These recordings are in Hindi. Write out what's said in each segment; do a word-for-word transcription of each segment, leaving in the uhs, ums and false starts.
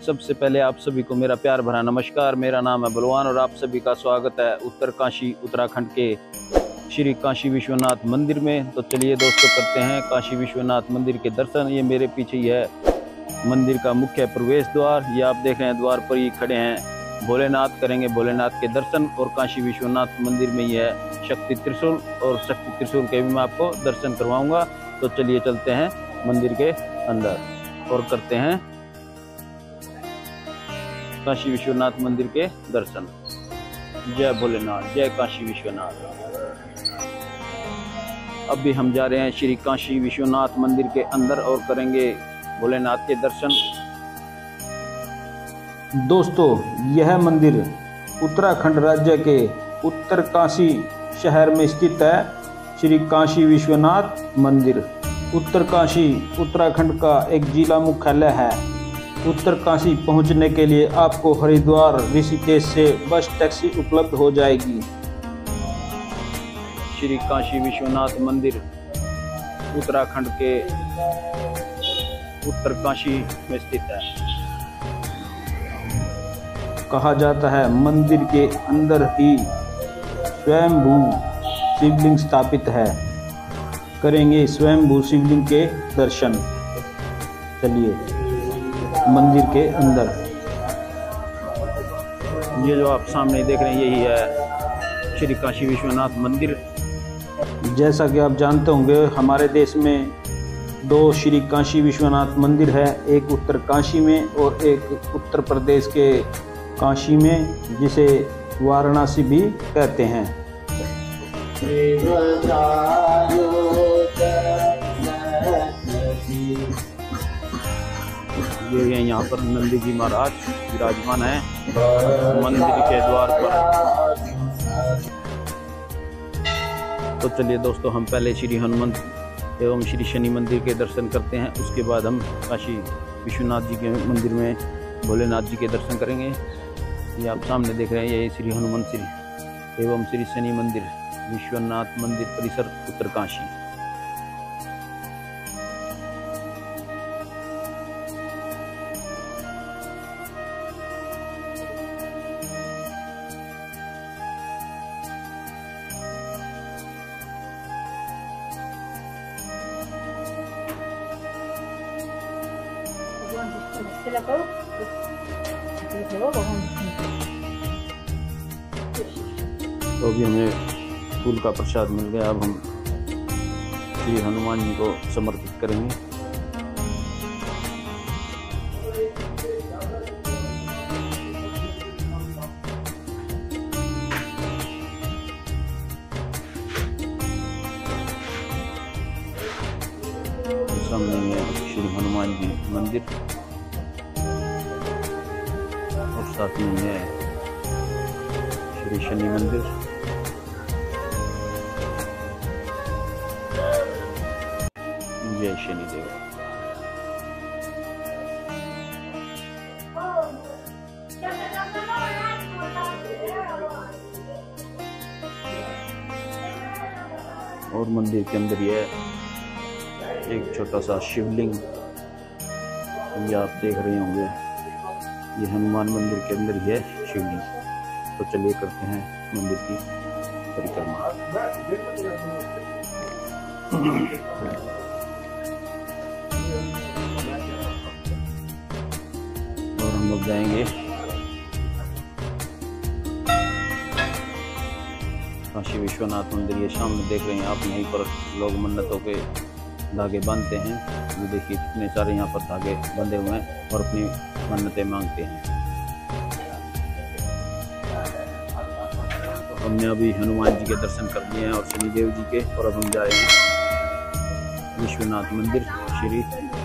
सबसे पहले आप सभी को मेरा प्यार भरा नमस्कार। मेरा नाम है बलवान और आप सभी का स्वागत है उत्तरकाशी उत्तराखंड के श्री काशी विश्वनाथ मंदिर में। तो चलिए दोस्तों करते हैं काशी विश्वनाथ मंदिर के दर्शन। ये मेरे पीछे ही है मंदिर का मुख्य प्रवेश द्वार। ये आप देख रहे हैं द्वार पर ही खड़े हैं भोलेनाथ। करेंगे भोलेनाथ के दर्शन और काशी विश्वनाथ मंदिर में ही है शक्ति त्रिशूल और शक्ति त्रिशूल के भी मैं आपको दर्शन करवाऊंगा। तो चलिए चलते हैं मंदिर के अंदर और करते हैं काशी विश्वनाथ मंदिर के दर्शन। जय भोलेनाथ, जय काशी विश्वनाथ। अभी हम जा रहे हैं श्री काशी विश्वनाथ मंदिर के अंदर और करेंगे भोलेनाथ के दर्शन। दोस्तों यह मंदिर उत्तराखंड राज्य के उत्तरकाशी शहर में स्थित है। श्री काशी विश्वनाथ मंदिर उत्तरकाशी उत्तराखंड का एक जिला मुख्यालय है। उत्तरकाशी पहुंचने के लिए आपको हरिद्वार ऋषिकेश से बस टैक्सी उपलब्ध हो जाएगी। श्री काशी विश्वनाथ मंदिर उत्तराखंड के उत्तरकाशी में स्थित है। कहा जाता है मंदिर के अंदर ही स्वयंभू शिवलिंग स्थापित है। करेंगे स्वयंभू शिवलिंग के दर्शन। चलिए मंदिर के अंदर। ये जो आप सामने देख रहे हैं यही है श्री काशी विश्वनाथ मंदिर। जैसा कि आप जानते होंगे हमारे देश में दो श्री काशी विश्वनाथ मंदिर है, एक उत्तर काशी में और एक उत्तर प्रदेश के काशी में, जिसे वाराणसी भी कहते हैं। ये है यहाँ पर नंदी जी महाराज विराजमान है मंदिर के द्वार पर। तो चलिए दोस्तों हम पहले श्री हनुमंत एवं श्री शनि मंदिर के दर्शन करते हैं, उसके बाद हम काशी विश्वनाथ जी के मंदिर में भोलेनाथ जी के दर्शन करेंगे। ये आप सामने देख रहे हैं ये श्री हनुमंत श्री एवं श्री शनि मंदिर विश्वनाथ मंदिर परिसर उत्तरकाशी। तो अभी हमें फूल का प्रसाद मिल गया। अब हम श्री हनुमान जी को समर्पित करेंगे। सामने है श्री हनुमान जी मंदिर और साथ में है श्री शनि मंदिर। जय शनिदेव। और मंदिर के अंदर ये एक छोटा सा शिवलिंग ये आप देख रहे होंगे। ये हनुमान मंदिर के अंदर ही है शिवलिंग। तो चलिए करते हैं मंदिर की परिक्रमा। और हम लोग जाएंगे काशी विश्वनाथ मंदिर। ये सामने देख रहे हैं आप, यहीं पर लोग मन्नतों के धागे बांधते हैं। ये देखिए कितने सारे यहाँ पर धागे बंधे हुए हैं और अपनी मन्नतें मांगते हैं। तो हमने अभी हनुमान जी के दर्शन कर लिए हैं और शनिदेव जी के, और अब हम जा रहे हैं विश्वनाथ मंदिर श्री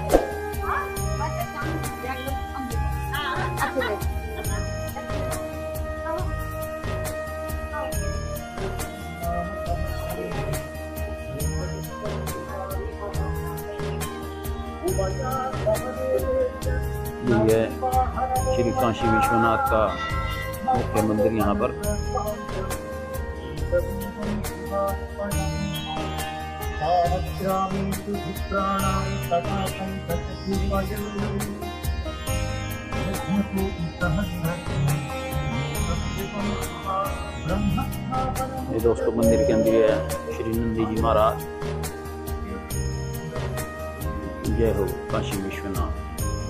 ये श्री काशी विश्वनाथ का मुख्य मंदिर यहाँ पर। ये दोस्तों मंदिर के अंदर है श्री नंदी जी महाराज। जय हो काशी विश्वनाथ।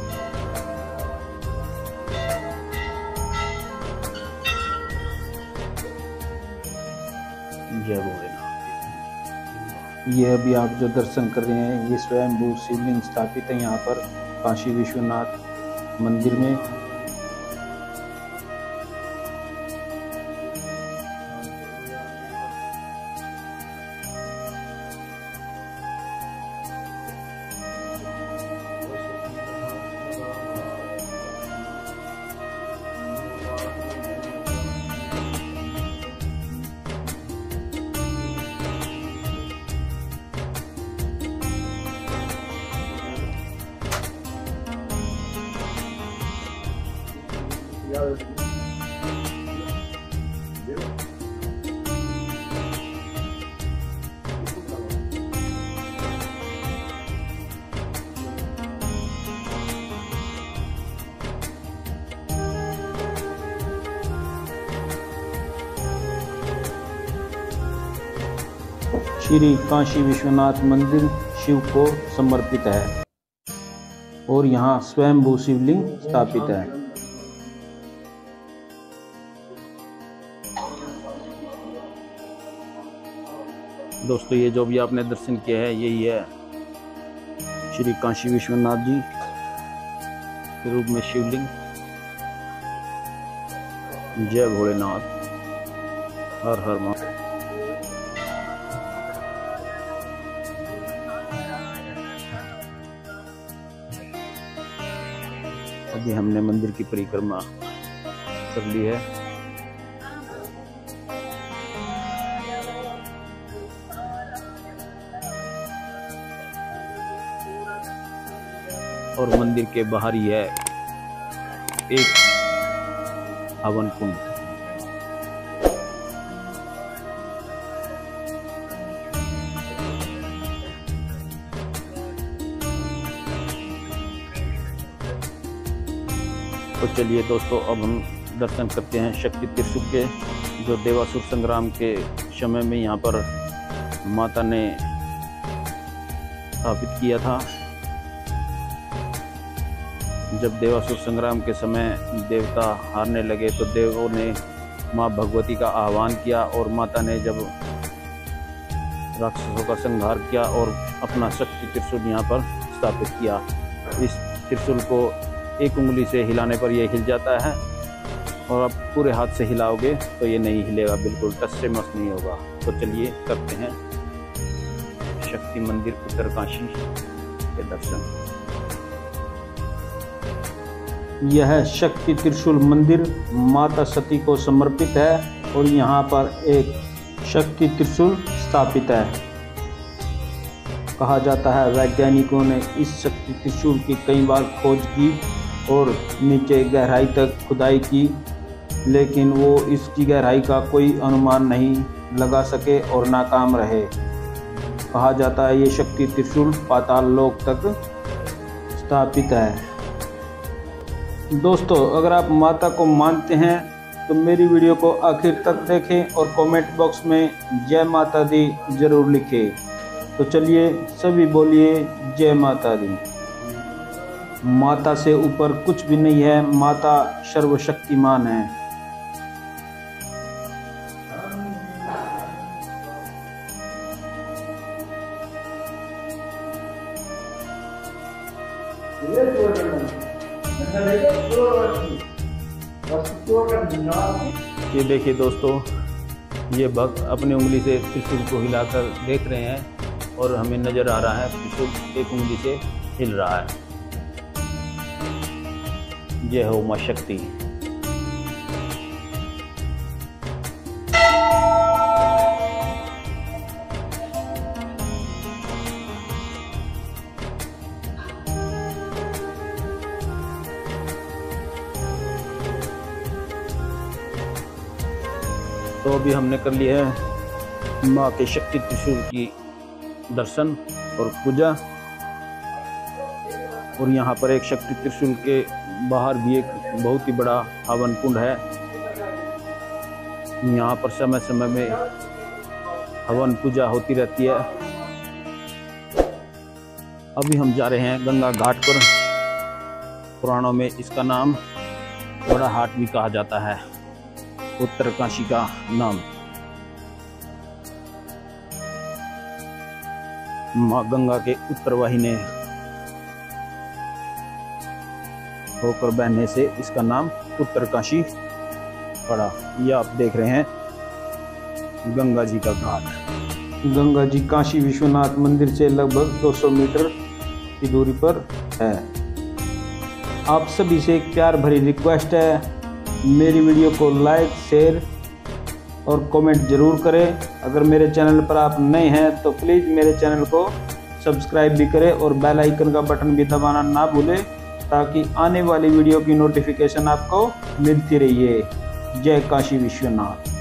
जय भोलेनाथ। ये अभी आप जो दर्शन कर रहे हैं ये स्वयंभू शिवलिंग स्थापित है यहाँ पर काशी विश्वनाथ मंदिर में। श्री काशी विश्वनाथ मंदिर शिव को समर्पित है और यहाँ स्वयंभू शिवलिंग स्थापित है। दोस्तों ये जो भी आपने दर्शन किया है यही है श्री काशी विश्वनाथ जी के रूप में शिवलिंग। जय भोलेनाथ। हर हर महादेव। अभी हमने मंदिर की परिक्रमा कर ली है। और मंदिर के बाहर ही है एक हवन कुंड। तो चलिए दोस्तों अब हम दर्शन करते हैं शक्ति त्रिशूल के, जो देवासुर संग्राम के समय में यहाँ पर माता ने स्थापित किया था। जब देवासुर संग्राम के समय देवता हारने लगे तो देवों ने माँ भगवती का आह्वान किया और माता ने जब राक्षसों का संहार किया और अपना शक्ति त्रिशूल यहाँ पर स्थापित किया। इस त्रिशूल को एक उंगली से हिलाने पर यह हिल जाता है और आप पूरे हाथ से हिलाओगे तो ये नहीं हिलेगा, बिल्कुल टस से मस नहीं होगा। तो चलिए करते हैं शक्ति मंदिर उत्तरकाशी के दर्शन। यह शक्ति त्रिशूल मंदिर माता सती को समर्पित है और यहाँ पर एक शक्ति त्रिशूल स्थापित है। कहा जाता है वैज्ञानिकों ने इस शक्ति त्रिशूल की कई बार खोज की और नीचे गहराई तक खुदाई की, लेकिन वो इसकी गहराई का कोई अनुमान नहीं लगा सके और नाकाम रहे। कहा जाता है ये शक्ति त्रिशूल पाताल लोक तक स्थापित है। दोस्तों अगर आप माता को मानते हैं तो मेरी वीडियो को आखिर तक देखें और कमेंट बॉक्स में जय माता दी जरूर लिखें। तो चलिए सभी बोलिए जय माता दी। माता से ऊपर कुछ भी नहीं है, माता सर्वशक्तिमान है। ये देखिए दोस्तों, ये भक्त अपनी उंगली से त्रिशूल को हिलाकर देख रहे हैं और हमें नजर आ रहा है त्रिशूल एक उंगली से हिल रहा है। जय हो मां शक्ति। तो अभी हमने कर लिया है माँ के शक्ति त्रिशूल की दर्शन और पूजा। और यहाँ पर एक शक्ति त्रिशूल के बाहर भी एक बहुत ही बड़ा हवन कुंड है। यहाँ पर समय समय में हवन पूजा होती रहती है। अभी हम जा रहे हैं गंगा घाट पर। पुराणों में इसका नाम बड़ा हाट भी कहा जाता है, उत्तरकाशी का नाम। माँ गंगा के उत्तर वाहिनी होकर बहने से इसका नाम उत्तरकाशी पड़ा। ये आप देख रहे हैं गंगा जी का घाट। गंगा जी काशी विश्वनाथ मंदिर से लगभग दो सौ मीटर की दूरी पर है। आप सभी से एक प्यार भरी रिक्वेस्ट है, मेरी वीडियो को लाइक, शेयर और कमेंट जरूर करें। अगर मेरे चैनल पर आप नए हैं तो प्लीज़ मेरे चैनल को सब्सक्राइब भी करें और बेल आइकन का बटन भी दबाना ना भूलें, ताकि आने वाली वीडियो की नोटिफिकेशन आपको मिलती रहिए। जय काशी विश्वनाथ।